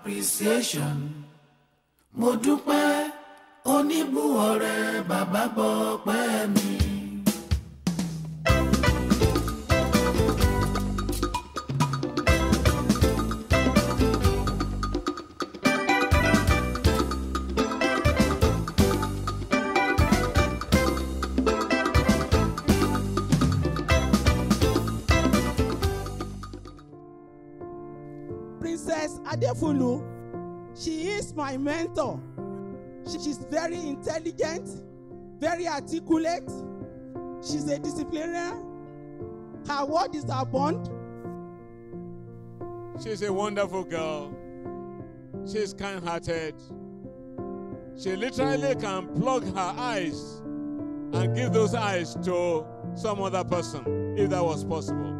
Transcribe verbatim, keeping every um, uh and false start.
appreciation. Mo dúpẹ́ oníbùwọ̀rẹ́ bàbá gbọ́pẹ́ mi. Princess Adefulu, she is my mentor. She is very intelligent, very articulate. She's a disciplinarian. Her word is her bond. She's a wonderful girl. She's kind-hearted. She literally can plug her eyes and give those eyes to some other person, if that was possible.